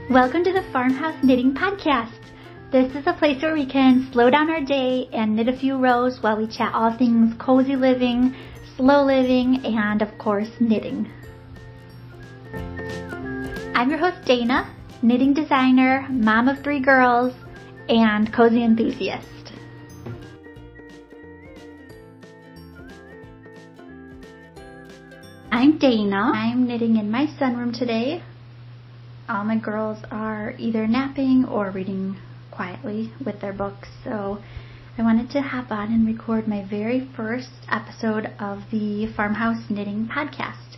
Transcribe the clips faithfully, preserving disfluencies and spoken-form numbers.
Welcome to the Farmhouse Knitting Podcast. This is a place where we can slow down our day and knit a few rows while we chat all things cozy living, slow living, and of course, knitting. I'm your host Dana, knitting designer, mom of three girls, and cozy enthusiast. I'm Dana. I'm knitting in my sunroom today. All my girls are either napping or reading quietly with their books, so I wanted to hop on and record my very first episode of the Farmhouse Knitting Podcast.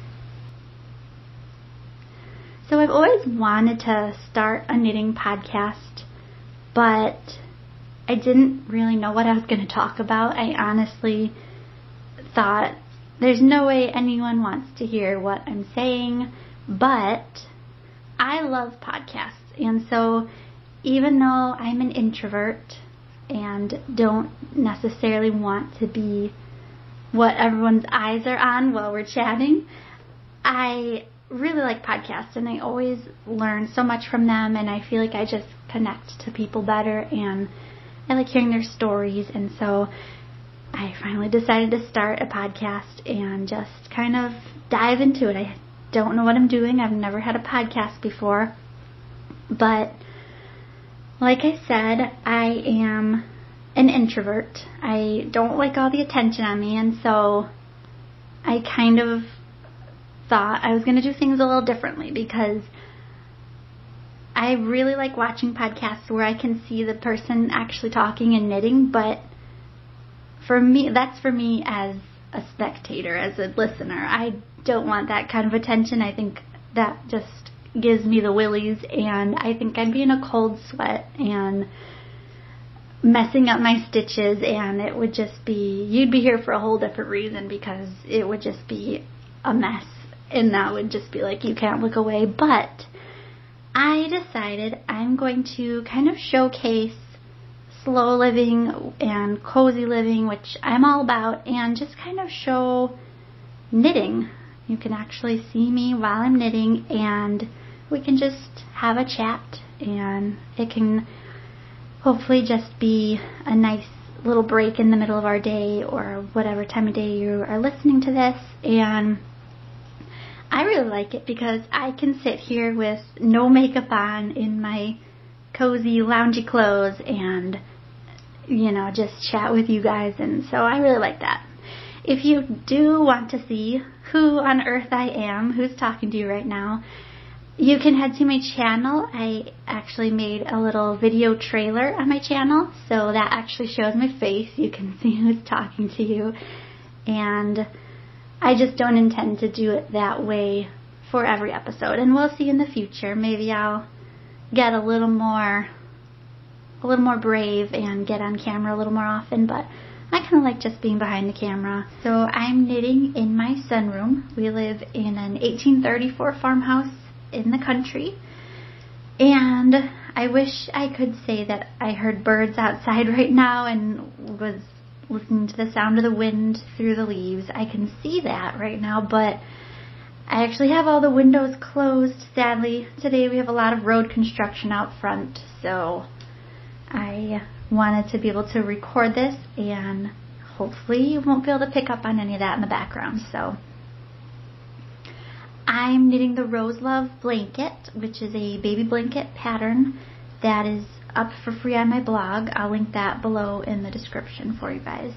So I've always wanted to start a knitting podcast, but I didn't really know what I was going to talk about. I honestly thought there's no way anyone wants to hear what I'm saying, but I love podcasts, and so even though I'm an introvert and don't necessarily want to be what everyone's eyes are on while we're chatting, I really like podcasts, and I always learn so much from them, and I feel like I just connect to people better, and I like hearing their stories, and so I finally decided to start a podcast and just kind of dive into it. I don't know what I'm doing. I've never had a podcast before, but like I said, I am an introvert. I don't like all the attention on me, and so I kind of thought I was going to do things a little differently because I really like watching podcasts where I can see the person actually talking and knitting, but for me, that's for me as a spectator, as a listener. I don't want that kind of attention. I think that just gives me the willies, and I think I'd be in a cold sweat and messing up my stitches, and it would just be, you'd be here for a whole different reason because it would just be a mess, and that would just be like, you can't look away. But I decided I'm going to kind of showcase slow living and cozy living, which I'm all about, and just kind of show knitting. You can actually see me while I'm knitting, and we can just have a chat, and it can hopefully just be a nice little break in the middle of our day or whatever time of day you are listening to this. And I really like it because I can sit here with no makeup on in my cozy loungy clothes and, you know, just chat with you guys, and so I really like that. If you do want to see who on earth I am, who's talking to you right now, you can head to my channel. I actually made a little video trailer on my channel, so that actually shows my face. You can see who's talking to you, and I just don't intend to do it that way for every episode, and we'll see in the future. Maybe I'll get a little more a little more brave and get on camera a little more often, but I kind of like just being behind the camera. So I'm knitting in my sunroom. We live in an eighteen thirty-four farmhouse in the country, and I wish I could say that I heard birds outside right now and was listening to the sound of the wind through the leaves. I can see that right now, but I actually have all the windows closed, sadly. Today we have a lot of road construction out front, so I wanted to be able to record this, and hopefully you won't be able to pick up on any of that in the background. So I'm knitting the Rose Love blanket, which is a baby blanket pattern that is up for free on my blog. I'll link that below in the description for you guys.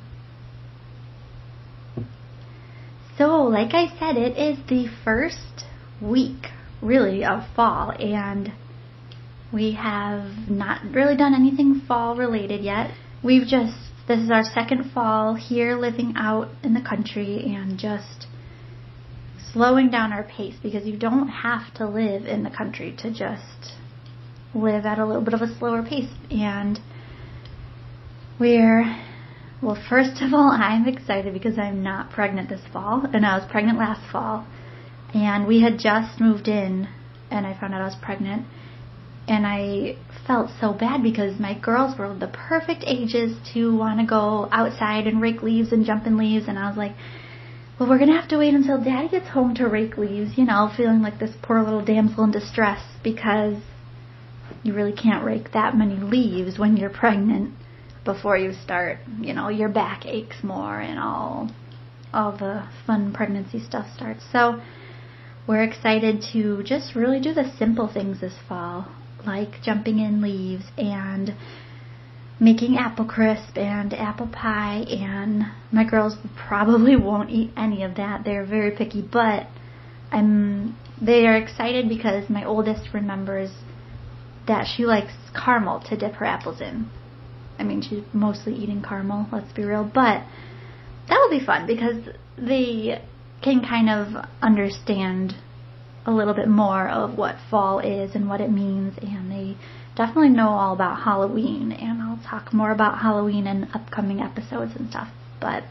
So, like I said, it is the first week, really, of fall, and we have not really done anything fall related yet. We've just, this is our second fall here living out in the country and just slowing down our pace, because you don't have to live in the country to just live at a little bit of a slower pace. And we're, well, first of all, I'm excited because I'm not pregnant this fall, and I was pregnant last fall, and we had just moved in and I found out I was pregnant. And I felt so bad because my girls were the perfect ages to want to go outside and rake leaves and jump in leaves. And I was like, well, we're going to have to wait until Daddy gets home to rake leaves, you know, feeling like this poor little damsel in distress because you really can't rake that many leaves when you're pregnant before you start, you know, your back aches more and all, all the fun pregnancy stuff starts. So we're excited to just really do the simple things this fall, like jumping in leaves and making apple crisp and apple pie, and my girls probably won't eat any of that. They're very picky, but I'm they are excited because my oldest remembers that she likes caramel to dip her apples in. I mean, she's mostly eating caramel, let's be real, but that will be fun because they can kind of understand a little bit more of what fall is and what it means, and they definitely know all about Halloween, and I'll talk more about Halloween in upcoming episodes and stuff. But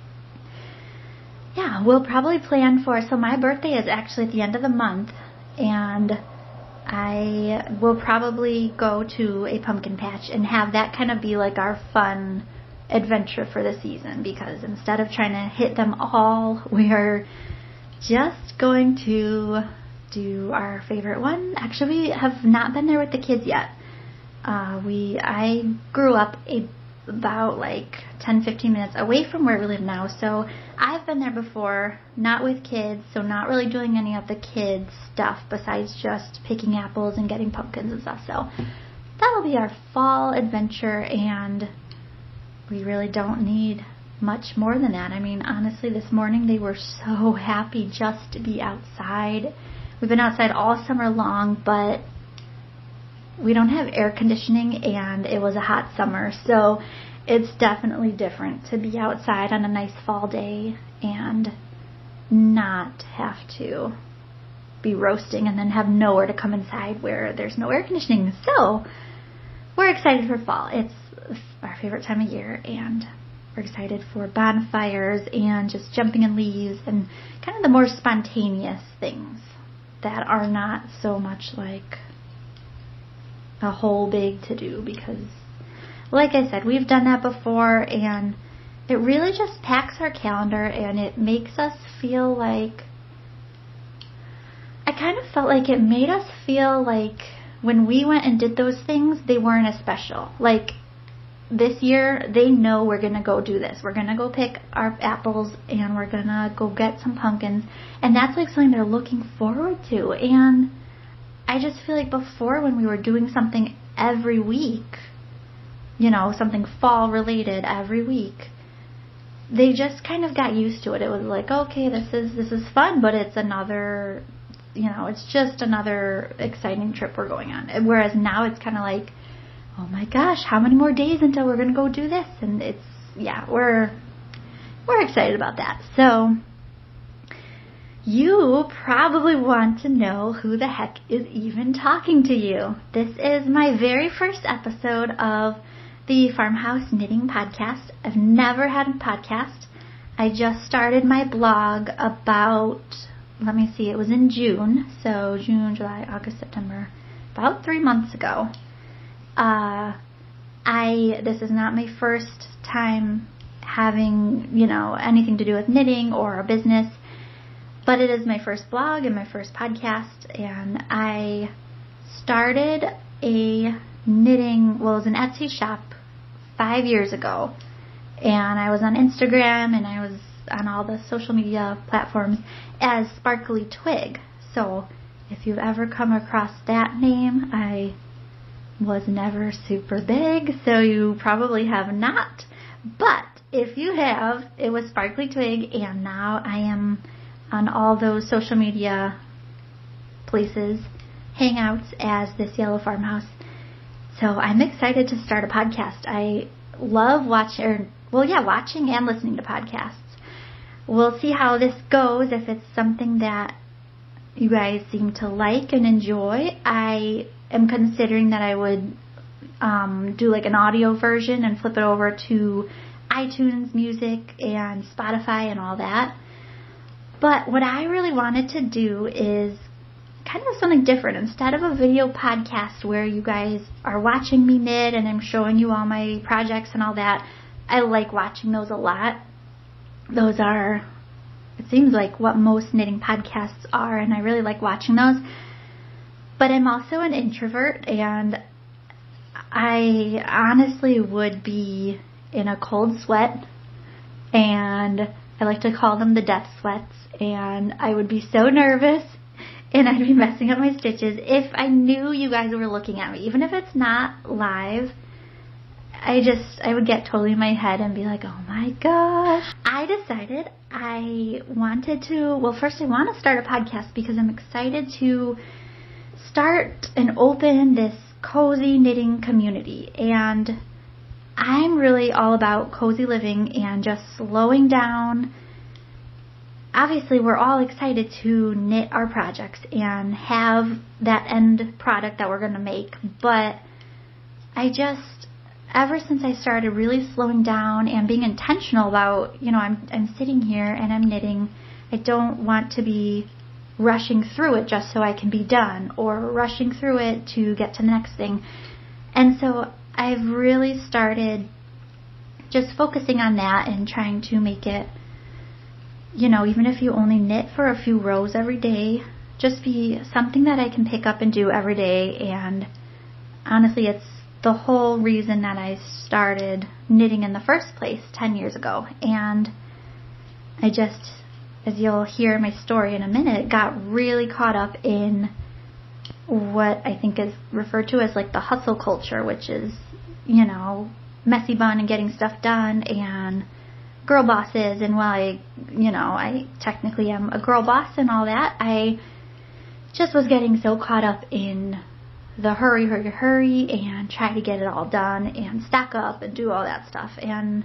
yeah, we'll probably plan for, so my birthday is actually at the end of the month, and I will probably go to a pumpkin patch and have that kind of be like our fun adventure for the season, because instead of trying to hit them all, we are just going to do our favorite one. Actually, we have not been there with the kids yet. Uh, we I grew up a, about like ten to fifteen minutes away from where we live now, so I've been there before, not with kids, so not really doing any of the kids stuff besides just picking apples and getting pumpkins and stuff. So that'll be our fall adventure, and we really don't need much more than that. I mean, honestly, this morning they were so happy just to be outside. We've been outside all summer long, but we don't have air conditioning, and it was a hot summer, so it's definitely different to be outside on a nice fall day and not have to be roasting and then have nowhere to come inside where there's no air conditioning. So we're excited for fall. It's our favorite time of year, and we're excited for bonfires and just jumping in leaves and kind of the more spontaneous things that are not so much like a whole big to-do, because like I said, we've done that before, and it really just packs our calendar, and it makes us feel like, I kind of felt like it made us feel like when we went and did those things, they weren't as special. Like this year, they know we're going to go do this. We're going to go pick our apples, and we're going to go get some pumpkins, and that's like something they're looking forward to. And I just feel like before, when we were doing something every week, you know, something fall related every week, they just kind of got used to it. It was like, okay, this is this is fun, but it's another, you know, it's just another exciting trip we're going on. Whereas now it's kind of like, oh my gosh, how many more days until we're going to go do this? And it's, yeah, we're we're excited about that. So you probably want to know who the heck is even talking to you. This is my very first episode of the Farmhouse Knitting Podcast. I've never had a podcast. I just started my blog about, let me see, it was in June. So June, July, August, September, about three months ago. Uh, I, this is not my first time having, you know, anything to do with knitting or a business, but it is my first blog and my first podcast, and I started a knitting, well, it was an Etsy shop five years ago, and I was on Instagram, and I was on all the social media platforms as Sparkly Twig. So if you've ever come across that name, I was never super big, so you probably have not. But if you have, it was Sparkly Twig, and now I am on all those social media places, hangouts, as This Yellow Farmhouse. So I'm excited to start a podcast. I love watching, or, well, yeah, watching and listening to podcasts. We'll see how this goes. If it's something that you guys seem to like and enjoy, I am considering that I would um, do like an audio version and flip it over to iTunes Music and Spotify and all that. But what I really wanted to do is kind of something different. Instead of a video podcast where you guys are watching me knit and I'm showing you all my projects and all that, I like watching those a lot. Those are it seems like what most knitting podcasts are, and I really like watching those. But I'm also an introvert, and I honestly would be in a cold sweat, and I like to call them the death sweats, and I would be so nervous, and I'd be messing up my stitches if I knew you guys were looking at me. Even if it's not live, I just, I would get totally in my head and be like, oh my gosh. I decided I wanted to, well, first I want to start a podcast because I'm excited to start and open this cozy knitting community. And I'm really all about cozy living and just slowing down. Obviously, we're all excited to knit our projects and have that end product that we're going to make. But I just, ever since I started really slowing down and being intentional about, you know, I'm I'm sitting here and I'm knitting, I don't want to be rushing through it just so I can be done, or rushing through it to get to the next thing. And so I've really started just focusing on that and trying to make it, you know, even if you only knit for a few rows every day, just be something that I can pick up and do every day. And honestly, it's the whole reason that I started knitting in the first place ten years ago. And I just, as you'll hear in my story in a minute, got really caught up in what I think is referred to as like the hustle culture, which is, you know, messy bun and getting stuff done and girl bosses. And while I, you know, I technically am a girl boss and all that, I just was getting so caught up in the hurry, hurry, hurry and try to get it all done and stack up and do all that stuff. And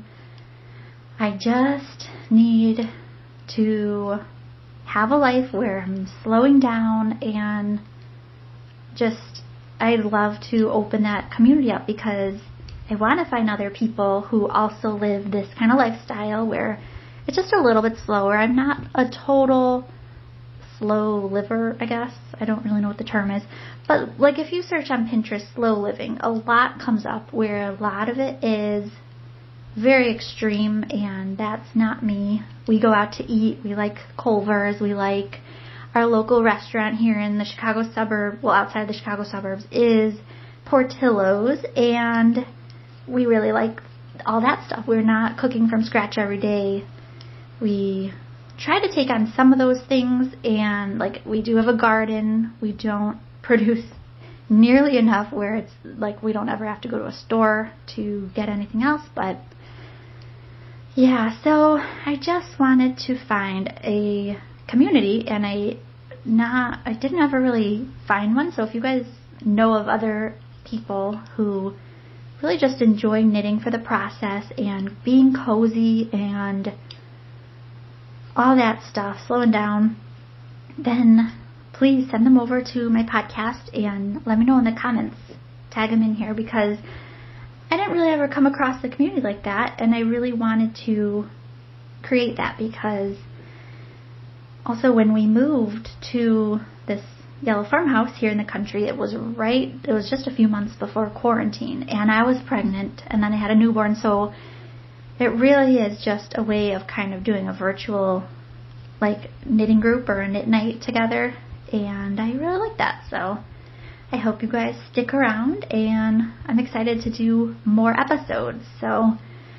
I just need to have a life where I'm slowing down, and just, I'd love to open that community up because I want to find other people who also live this kind of lifestyle where it's just a little bit slower. I'm not a total slow liver, I guess. I don't really know what the term is. But like if you search on Pinterest, slow living, a lot comes up where a lot of it is very extreme, and that's not me. We go out to eat. We like Culver's. We like our local restaurant here in the Chicago suburb, well, outside the Chicago suburbs, is Portillo's, and we really like all that stuff. We're not cooking from scratch every day. We try to take on some of those things, and like we do have a garden. We don't produce nearly enough where it's like we don't ever have to go to a store to get anything else. But yeah, so I just wanted to find a community, and I not I didn't ever really find one. So if you guys know of other people who really just enjoy knitting for the process and being cozy and all that stuff, slowing down, then please send them over to my podcast and let me know in the comments. Tag them in here because I didn't really ever come across a community like that, and I really wanted to create that because also when we moved to this yellow farmhouse here in the country, it was right, it was just a few months before quarantine, and I was pregnant, and then I had a newborn, so it really is just a way of kind of doing a virtual like knitting group or a knit night together, and I really like that. So I hope you guys stick around, and I'm excited to do more episodes. So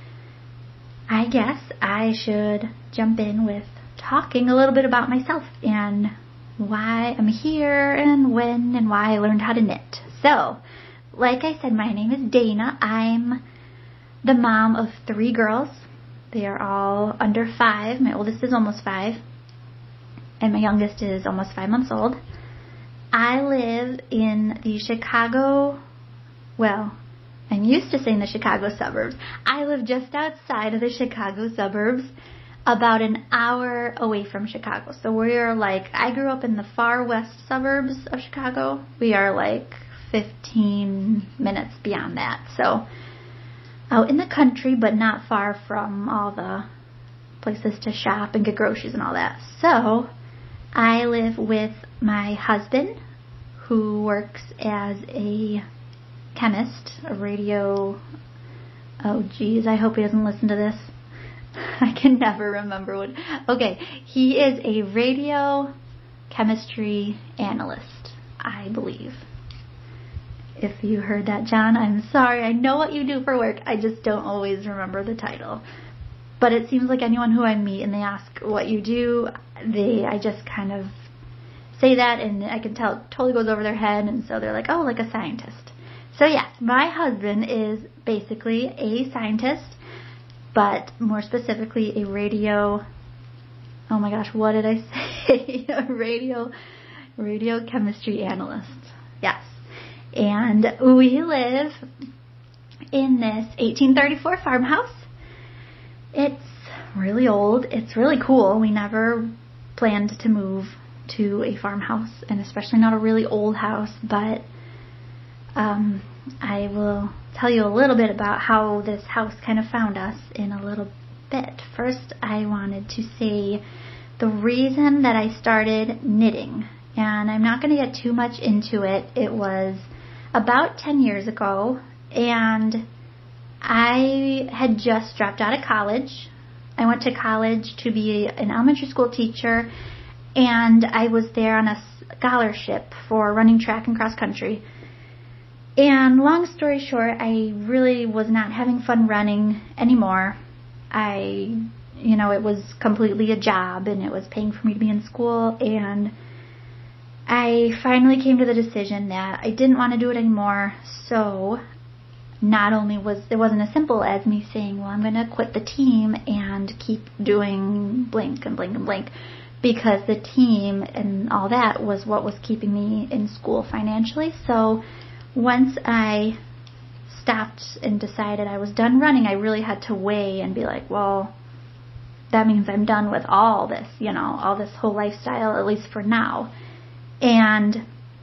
I guess I should jump in with talking a little bit about myself and why I'm here and when and why I learned how to knit. So, like I said, my name is Dana. I'm the mom of three girls. They are all under five. My oldest is almost five, and my youngest is almost five months old. I live in the Chicago, well, I'm used to saying the Chicago suburbs. I live just outside of the Chicago suburbs, about an hour away from Chicago. So we're like, I grew up in the far west suburbs of Chicago. We are like fifteen minutes beyond that. So out in the country, but not far from all the places to shop and get groceries and all that. So I live with my husband, who works as a chemist, a radio, oh geez, I hope he doesn't listen to this. I can never remember what. Okay, he is a radio chemistry analyst, I believe. If you heard that, John, I'm sorry. I know what you do for work. I just don't always remember the title. But it seems like anyone who I meet and they ask what you do, they I just kind of say that, and I can tell it totally goes over their head, and so they're like, oh, like a scientist. So yes, my husband is basically a scientist, but more specifically a radio, oh my gosh, what did I say? a radio, radio chemistry analyst. Yes. And we live in this eighteen thirty-four farmhouse. It's really old. It's really cool. We never planned to move to a farmhouse, and especially not a really old house, but um, I will tell you a little bit about how this house kind of found us in a little bit. First, I wanted to say the reason that I started knitting, and I'm not going to get too much into it. It was about ten years ago, and I had just dropped out of college. I went to college to be an elementary school teacher, and I was there on a scholarship for running track and cross country. And long story short, I really was not having fun running anymore. I, you know, it was completely a job, and it was paying for me to be in school, and I finally came to the decision that I didn't want to do it anymore. So not only was it wasn't as simple as me saying, well, I'm going to quit the team and keep doing blank and blank and blank, because the team and all that was what was keeping me in school financially. So once I stopped and decided I was done running, I really had to weigh and be like, well, that means I'm done with all this, you know, all this whole lifestyle, at least for now. And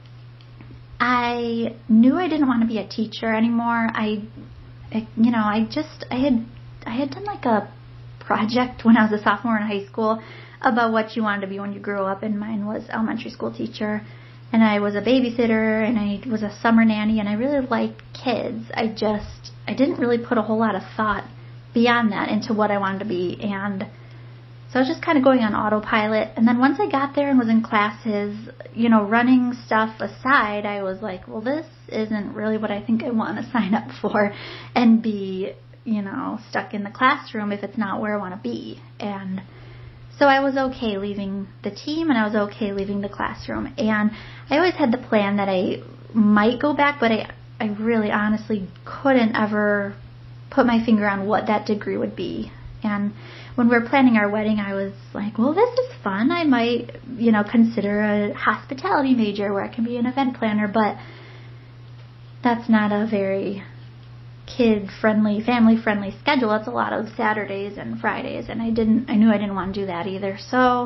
I knew I didn't want to be a teacher anymore. I, I, you know, I just, I had, I had done like a project when I was a sophomore in high school about what you wanted to be when you grew up, and mine was elementary school teacher. And I was a babysitter, and I was a summer nanny, and I really liked kids. I just, I didn't really put a whole lot of thought beyond that into what I wanted to be. And so I was just kind of going on autopilot. And then once I got there and was in classes, you know, running stuff aside, I was like, well, this isn't really what I think I want to sign up for and be, you know, stuck in the classroom if it's not where I want to be. And so I was okay leaving the team, and I was okay leaving the classroom. And I always had the plan that I might go back, but I, I really honestly couldn't ever put my finger on what that degree would be. And when we were planning our wedding, I was like, well, this is fun. I might, you know, consider a hospitality major where I can be an event planner, but that's not a very kid-friendly, family-friendly schedule. It's a lot of Saturdays and Fridays, and I didn't, I knew I didn't want to do that either. So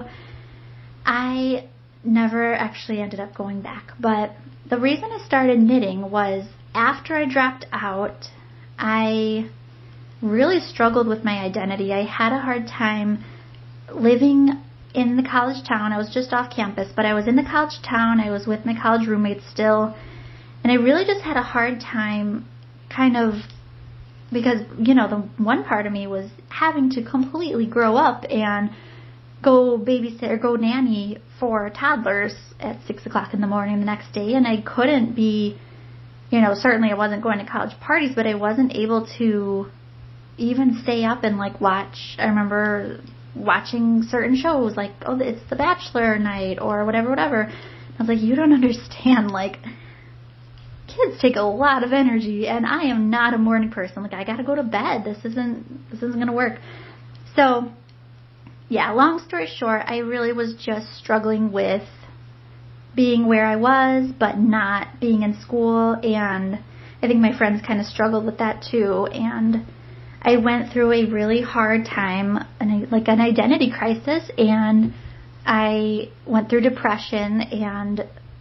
I never actually ended up going back. But the reason I started knitting was after I dropped out, I really struggled with my identity. I had a hard time living in the college town. I was just off campus, but I was in the college town. I was with my college roommates still, and I really just had a hard time kind of, because, you know, the one part of me was having to completely grow up and go babysit or go nanny for toddlers at six o'clock in the morning the next day, and I couldn't be, you know, certainly I wasn't going to college parties, but I wasn't able to even stay up and like watch. I remember watching certain shows like, oh, it's The Bachelor night or whatever, whatever. I was like, you don't understand, like, kids take a lot of energy, and I am not a morning person. Like, I gotta go to bed. This isn't, this isn't gonna work. So, yeah, long story short, I really was just struggling with being where I was, but not being in school, and I think my friends kind of struggled with that too, and I went through a really hard time, an, like an identity crisis, and I went through depression, and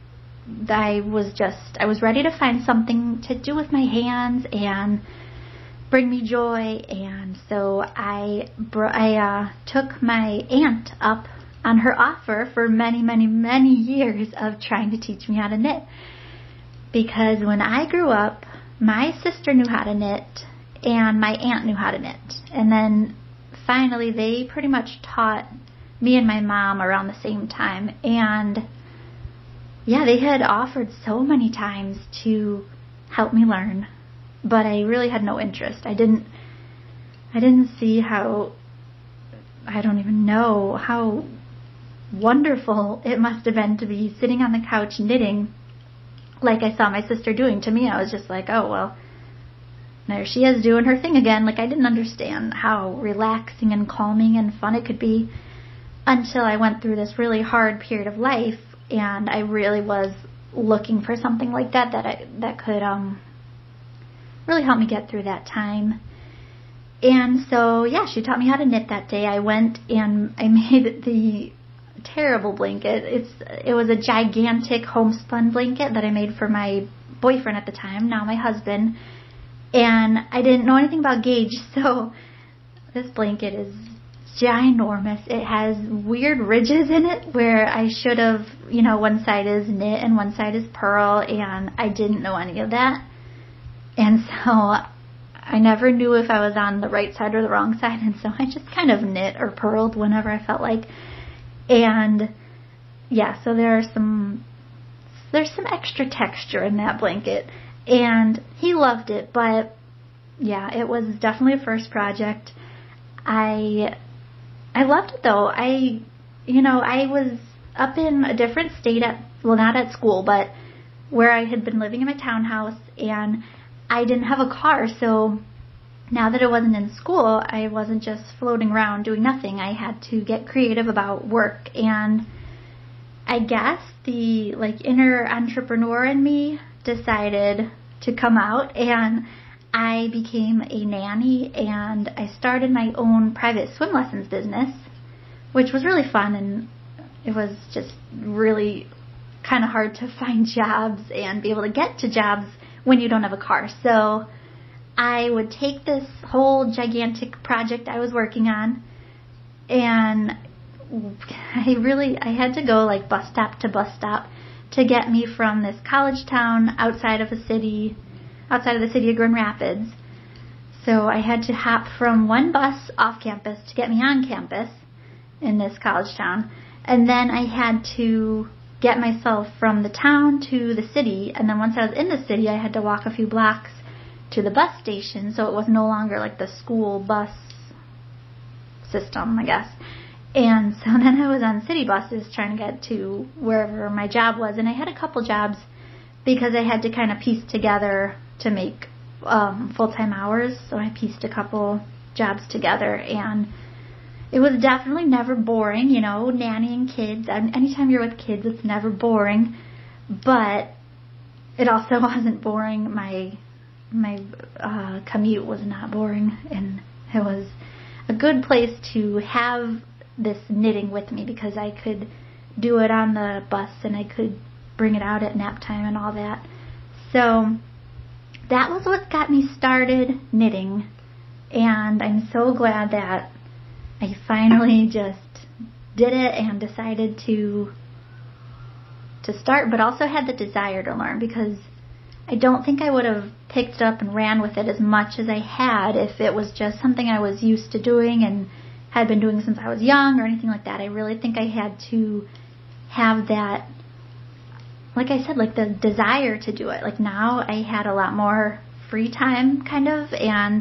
I was just, I was ready to find something to do with my hands and bring me joy, and so I, I uh, took my aunt up on her offer for many, many, many years of trying to teach me how to knit. Because when I grew up, my sister knew how to knit, and my aunt knew how to knit. And then finally they pretty much taught me and my mom around the same time. And yeah, they had offered so many times to help me learn, but I really had no interest. I didn't I didn't see how, I don't even know how wonderful it must have been to be sitting on the couch knitting like I saw my sister doing. To me, I was just like, oh, well, there she is doing her thing again. Like, I didn't understand how relaxing and calming and fun it could be until I went through this really hard period of life, and I really was looking for something like that that I, that could um really help me get through that time. And so, yeah, she taught me how to knit that day. I went and I made the terrible blanket. It's it was a gigantic homespun blanket that I made for my boyfriend at the time, now my husband. And I didn't know anything about gauge, so this blanket is ginormous. It has weird ridges in it where I should have, you know, one side is knit and one side is purl, and I didn't know any of that. And so I never knew if I was on the right side or the wrong side, and so I just kind of knit or purled whenever I felt like. And yeah, so there are some there's some extra texture in that blanket, and he loved it. But yeah, it was definitely a first project. I I loved it though. I you know I was up in a different state at well not at school, but where I had been living in my townhouse, and I didn't have a car. So now that I wasn't in school, I wasn't just floating around doing nothing. I had to get creative about work, and I guess the like inner entrepreneur in me decided to come out, and I became a nanny, and I started my own private swim lessons business, which was really fun, and it was just really kind of hard to find jobs and be able to get to jobs when you don't have a car. So I would take this whole gigantic project I was working on, and I really, I had to go like bus stop to bus stop to get me from this college town outside of a city, outside of the city of Grand Rapids. So I had to hop from one bus off campus to get me on campus in this college town, and then I had to get myself from the town to the city, and then once I was in the city, I had to walk a few blocks to the bus station, so it was no longer like the school bus system, I guess. And so then I was on city buses trying to get to wherever my job was, and I had a couple jobs because I had to kind of piece together to make um, full-time hours, so I pieced a couple jobs together, and it was definitely never boring, you know, nannying kids. Anytime you're with kids, it's never boring, but it also wasn't boring. My my uh, commute was not boring, and it was a good place to have this knitting with me because I could do it on the bus and I could bring it out at nap time and all that. So that was what got me started knitting, and I'm so glad that I finally just did it and decided to to start, but also had the desire to learn, because I don't think I would have picked it up and ran with it as much as I had if it was just something I was used to doing and had been doing since I was young or anything like that. I really think I had to have that, like I said, like the desire to do it. Like now I had a lot more free time kind of, and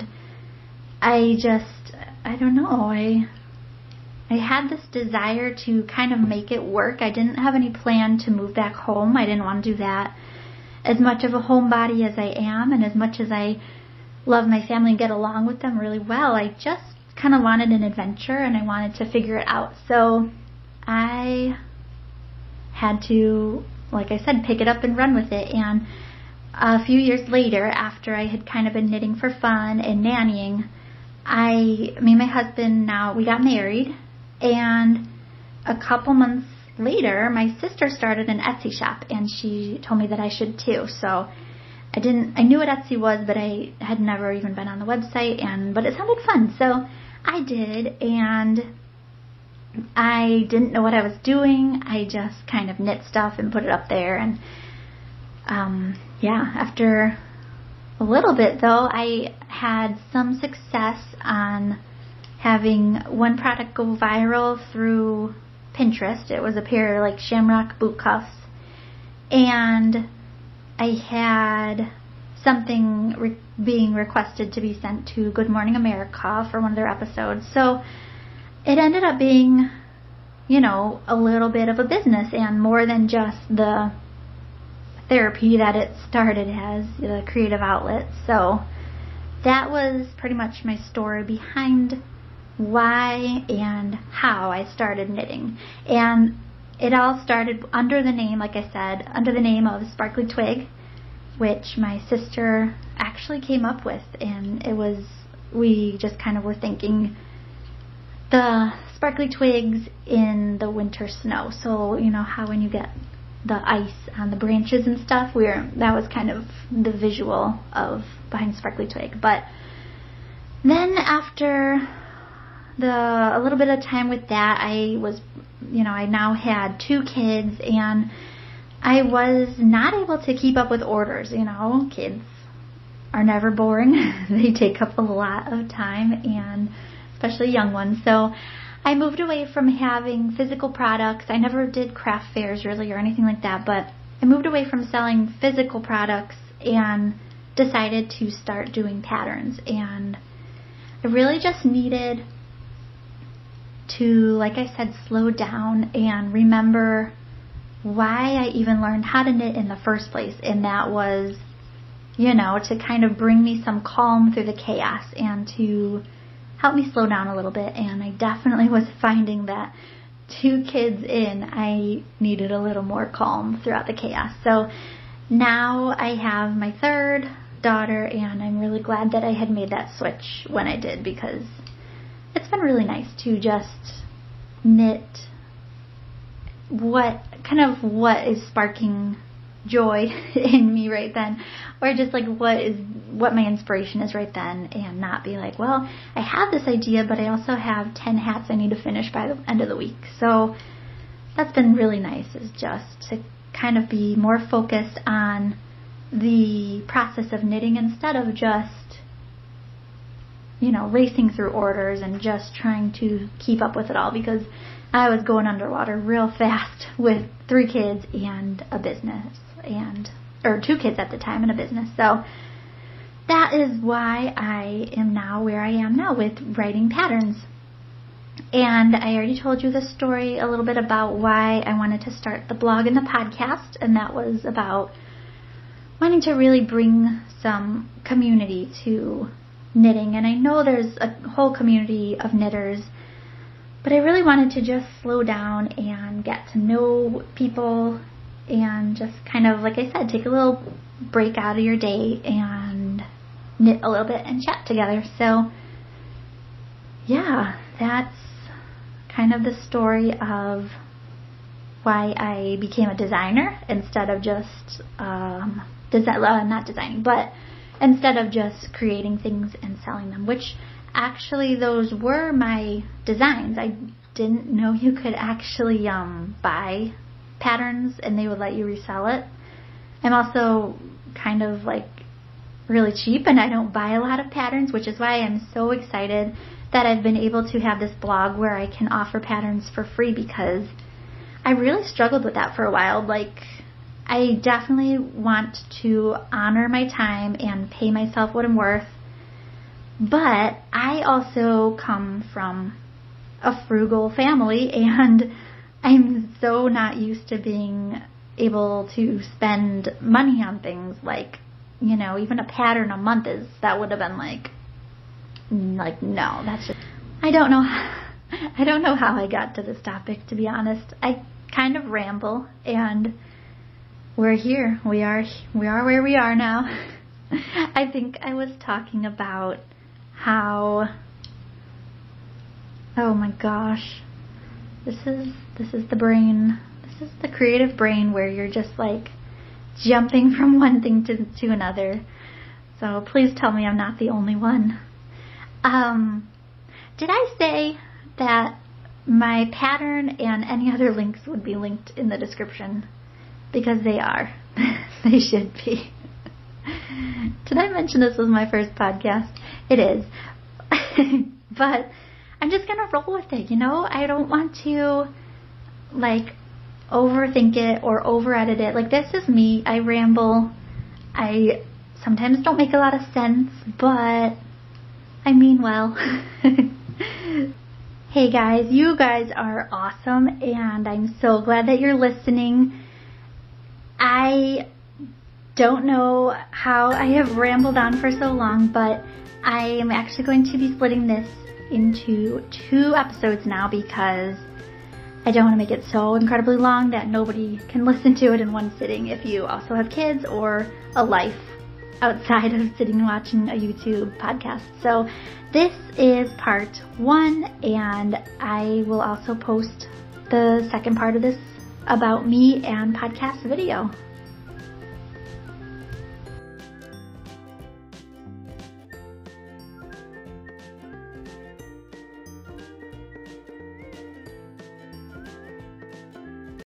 I just, I don't know, I I had this desire to kind of make it work. I didn't have any plan to move back home. I didn't want to do that. As much of a homebody as I am, and as much as I love my family and get along with them really well, I just kind of wanted an adventure, and I wanted to figure it out. So I had to, like I said, pick it up and run with it. And a few years later, after I had kind of been knitting for fun and nannying, I, me and my husband now, we got married, and a couple months later, my sister started an Etsy shop, and she told me that I should too. So I didn't, I knew what Etsy was, but I had never even been on the website, and but it sounded fun, so I did, and I didn't know what I was doing. I just kind of knit stuff and put it up there, and um, yeah, after a little bit though, I had some success on having one product go viral through Pinterest. It was a pair of like shamrock boot cuffs, and I had something re- being requested to be sent to Good Morning America for one of their episodes. So it ended up being, you know, a little bit of a business and more than just the therapy that it started as, the creative outlet. So that was pretty much my story behind why and how I started knitting. And it all started under the name, like I said, under the name of Sparkly Twig, which my sister actually came up with. And it was, we just kind of were thinking the sparkly twigs in the winter snow. So, you know how when you get the ice on the branches and stuff, we were, that was kind of the visual of behind Sparkly Twig. But then after the a little bit of time with that, I was, you know, I now had two kids, and I was not able to keep up with orders. You know, kids are never boring. They take up a lot of time, and especially young ones. So I moved away from having physical products. I never did craft fairs really or anything like that, but I moved away from selling physical products and decided to start doing patterns. And I really just needed to, like I said, slow down and remember why I even learned how to knit in the first place. And that was, you know, to kind of bring me some calm through the chaos and to help me slow down a little bit. And I definitely was finding that two kids in, I needed a little more calm throughout the chaos. So now I have my third daughter, and I'm really glad that I had made that switch when I did, because it's been really nice to just knit what kind of what is sparking joy in me right then, or just like what is what my inspiration is right then, and not be like, well, I have this idea, but I also have ten hats I need to finish by the end of the week. So that's been really nice, is just to kind of be more focused on the process of knitting instead of just, you know, racing through orders and just trying to keep up with it all, because I was going underwater real fast with three kids and a business, and or two kids at the time and a business. So that is why I am now where I am now with writing patterns. And I already told you the story a little bit about why I wanted to start the blog and the podcast, and that was about wanting to really bring some community to knitting. And I know there's a whole community of knitters, but I really wanted to just slow down and get to know people and just kind of, like I said, take a little break out of your day and knit a little bit and chat together. So yeah, that's kind of the story of why I became a designer instead of just um, design, uh, not designing, but instead of just creating things and selling them, which actually those were my designs. I didn't know you could actually um, buy patterns and they would let you resell it. I'm also kind of like really cheap, and I don't buy a lot of patterns, which is why I'm so excited that I've been able to have this blog where I can offer patterns for free, because I really struggled with that for a while. Like, I definitely want to honor my time and pay myself what I'm worth, but I also come from a frugal family, and I'm so not used to being able to spend money on things like, you know, even a pattern a month is, that would have been like, like, no, that's just, I don't know, I don't know how I got to this topic, to be honest. I kind of ramble, and we're here. We are, we are where we are now. I think I was talking about how, oh my gosh, this is, this is the brain, this is the creative brain where you're just like jumping from one thing to, to another. So please tell me I'm not the only one. Um, did I say that my pattern and any other links would be linked in the description? Because they are. They should be. Did I mention this was my first podcast? It is. But I'm just gonna roll with it, you know? I don't want to, like, overthink it or over-edit it. Like, this is me. I ramble. I sometimes don't make a lot of sense, but I mean well. Hey guys, you guys are awesome, and I'm so glad that you're listening. I don't know how I have rambled on for so long, but I am actually going to be splitting this into two episodes now because I don't want to make it so incredibly long that nobody can listen to it in one sitting if you also have kids or a life outside of sitting and watching a YouTube podcast. So this is part one, and I will also post the second part of this about me and podcast video.